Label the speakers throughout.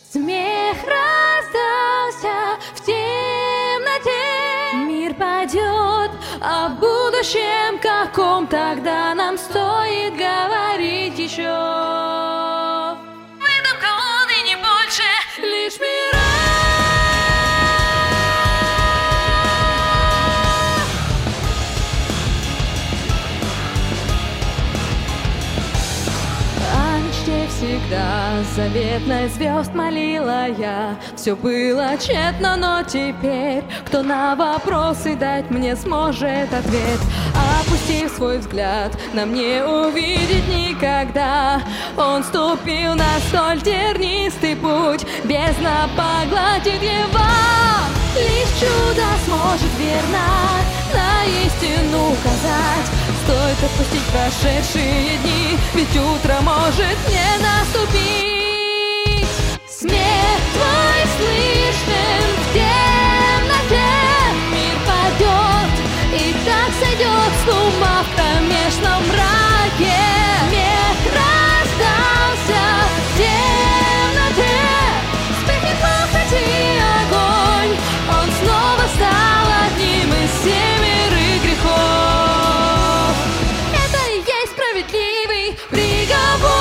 Speaker 1: Смех раздался в темноте. Мир падет, о будущем каком тогда нам стоит говорить еще. В этом колонны не больше, лишь мира. Всегда заветной звезд молила я. Все было тщетно, но теперь кто на вопросы дать мне сможет ответ? Опустив свой взгляд, нам не увидеть никогда. Он ступил на столь тернистый путь, бездна поглотит его. Лишь чудо сможет верно на истину указать. Стоит отпустить прошедшие дни, ведь утро может не наступить. Смех твой слышен в темноте. Мир падет и так сойдет с ума в кромешном мраке. Смех раздался в темноте. Вспыхнет похоти огонь, он снова стал одним из семерых грехов. Справедливый приговор.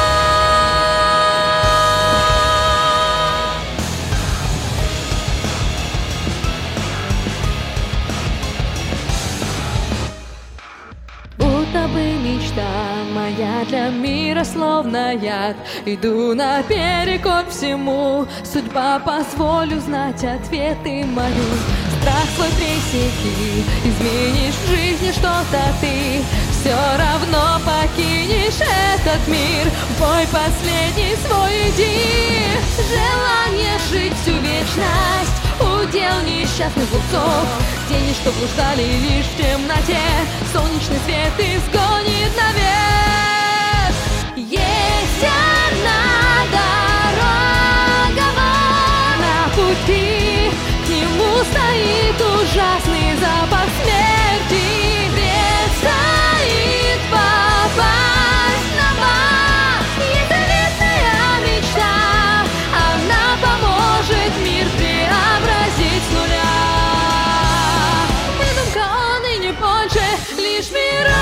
Speaker 1: Будто бы мечта моя для мира словно яд. Иду наперекор всему, судьба позволю знать ответы мою. Страх свой пресеки, изменишь в жизни что-то ты. Все равно покинешь этот мир, в бой последний свой иди. Желание жить всю вечность удел несчастных глупцов. Тени, что блуждали лишь в темноте, солнечный свет изгонит навек. Есть одна дорога, на пути к нему стоит ужасный запах смерти. Предстоит попасть на бал. Есть заветная мечта, она поможет мир преобразить с нуля. Выдумка, он и не больше, лишь мира.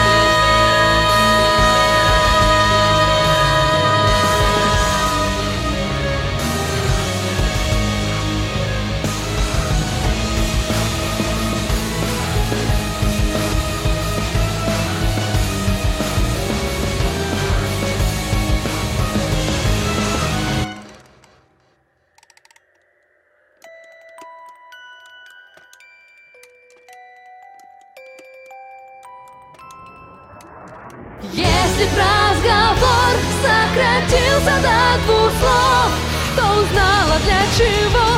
Speaker 1: Если б разговор сократился до 2 слов, то узнала, для чего